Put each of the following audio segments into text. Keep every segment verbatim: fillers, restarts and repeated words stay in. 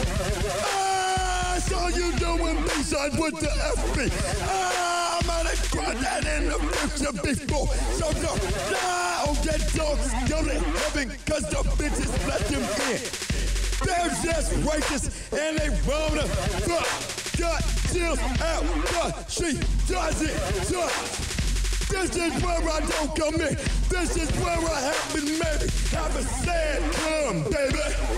Ah, so you doing B-side with the F B. Ah, I'm gonna grind that in the future before. So no, now get dogs guilty heaven, cause the bitches let them in. They're just righteous and they wanna fuck. Got chills out, but she does it just. This is where I don't come in. This is where I have been made. Have a sad come, baby.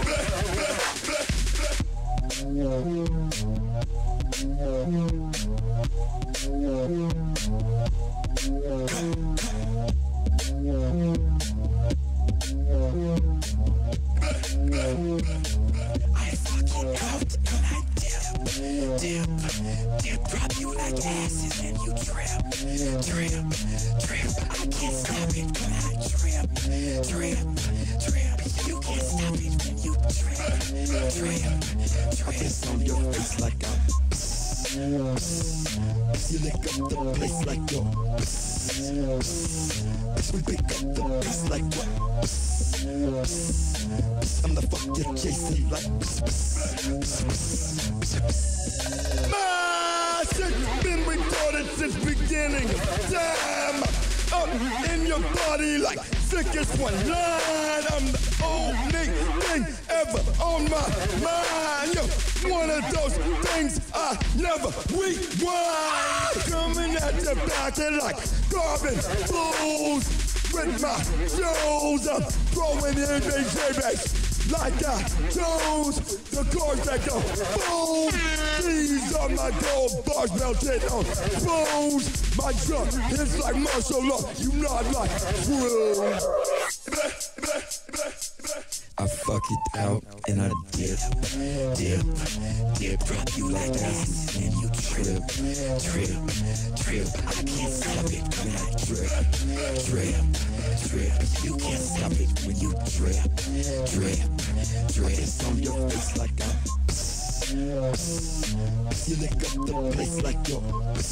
I fucking out and I dip, dip, dip, drop you like acid and you trip, trip, trip. I can't stop it when I trip, trip, trip. You can't stop it when you trip, trip, trip. It's on your face like I'm you lick up the place like yo. We pick up the place like what? I'm the fuck you're chasing like. My shit's been recorded since beginning of time. Up in your body like sickest one line. I'm the only thing ever on my mind. Yo, one of those things I never rewind. Coming at your back like garbage fools. With my shows, I'm throwing in the J-Bass like I chose the chords that go boom. These are my gold bars melted on bones. My drum hits like martial law. You nod like true. I fuck it out and I dip, dip, dip. Drop you like acid and you trip, trip, trip. I can't stop it when I drip, drip, drip. You can't stop it when you drip, drip, drip. It's on your face like I'm. You lick up the place like yo.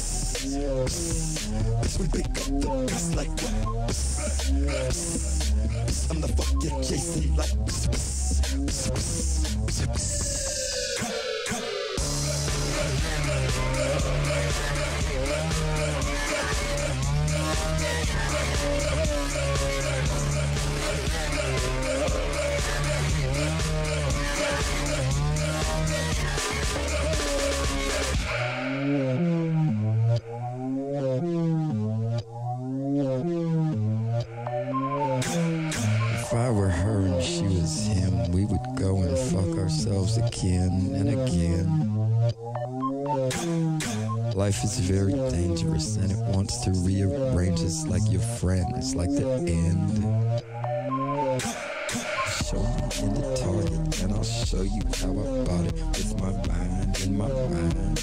We pick up the piece like what? I'm the fuck you're chasing like. If I were her and she was him, we would go and fuck ourselves again and again. Life is very dangerous and it wants to rearrange us like your friends, like the end. Show me in the target and I'll show you how I bought it with my mind in my mind.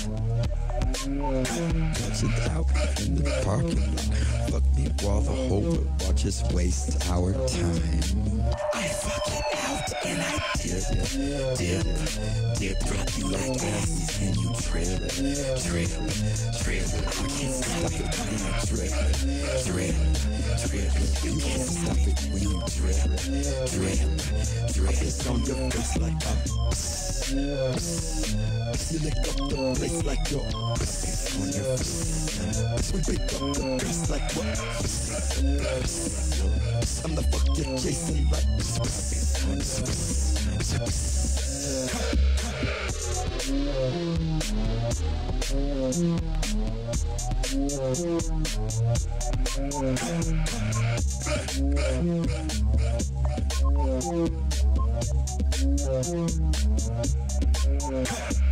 Touch it out in the parking lot. Fuck me while the whole world watches waste our time. I fuck it out and I dip, dip, dip. Drop you like acid and you trip, trip, trip. I can't stop it when I drip, drip, drip. You can't stop it when you drip, drip, drip. It's on your face like I'm. You lick up the place like yo. On your face. We pick up the place like what? I'm the fuck you're chasing like. Thank you.